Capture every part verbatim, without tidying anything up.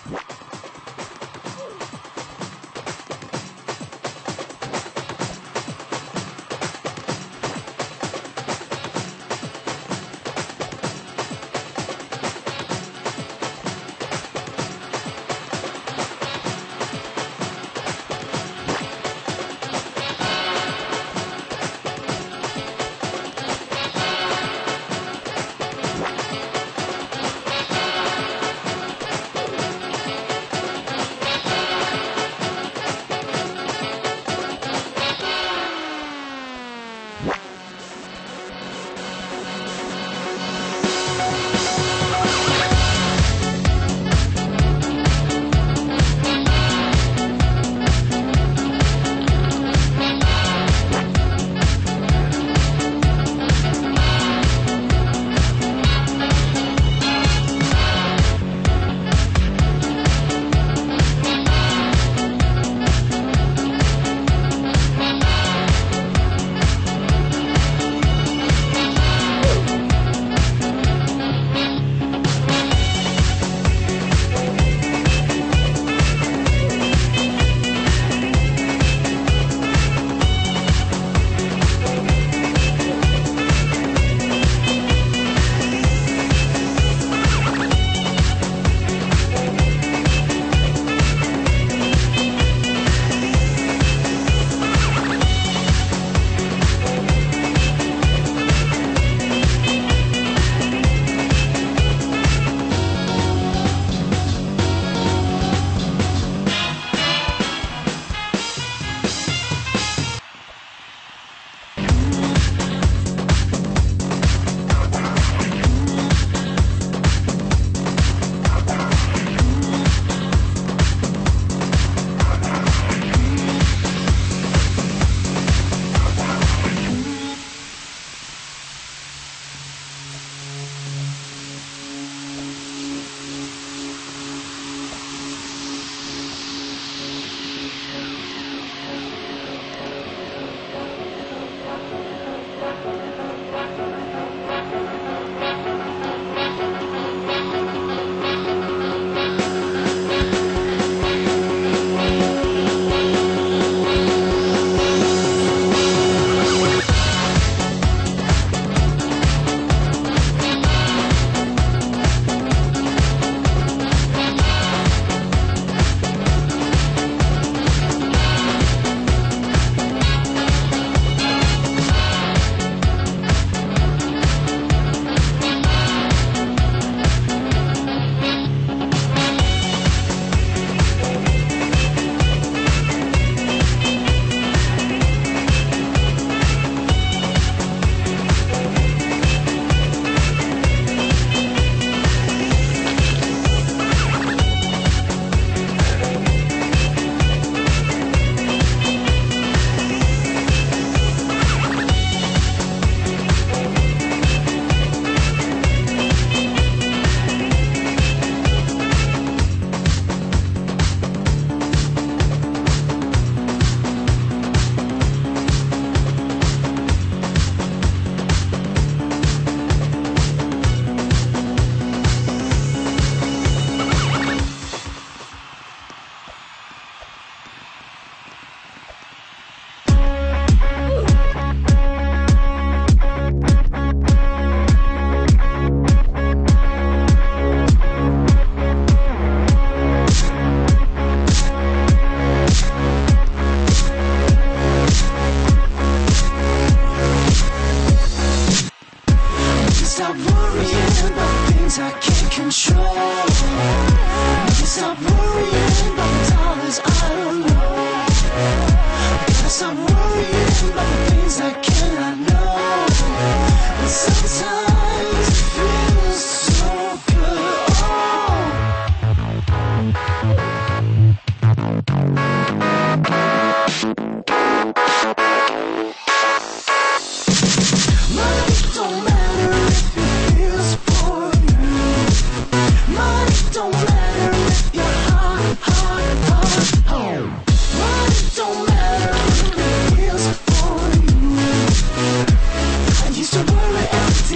Used to worry every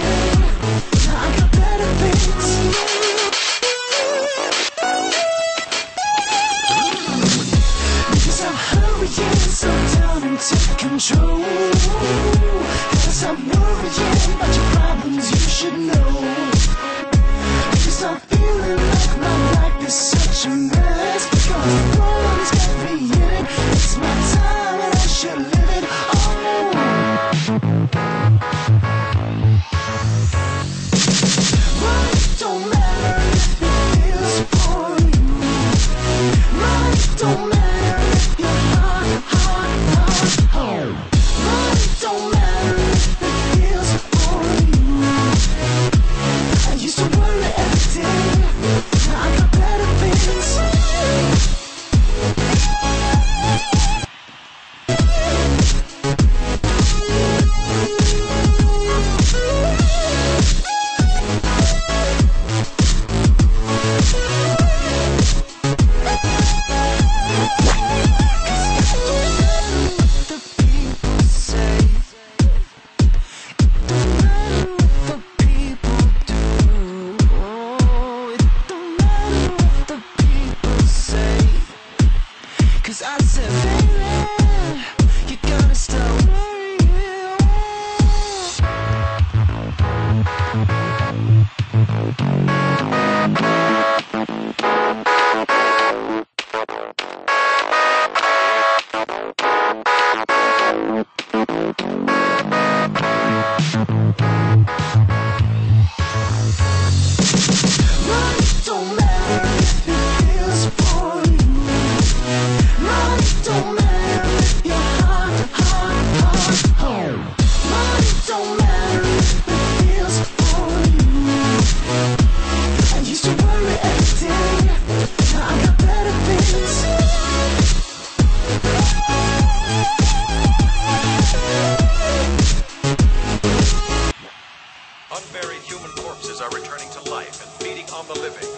should know. Cause I'm feeling like my life is such a mess, because the world is got me in it. It's my time and I should live it. Oh, money don't matter if it feels for you. Money don't matter if you're hard, hard, hard, hard. Money don't matter if it feels for you. I used to worry every day, now I got better things. Cause I said, baby, you gotta stop worrying. Money don't matter if it feels for you. Money don't matter if you're hard, hard, hard, hard. Money don't matter if it feels for you. I used to worry every day, now I got better things. Unburied human corpses are returning to life and feeding on the living.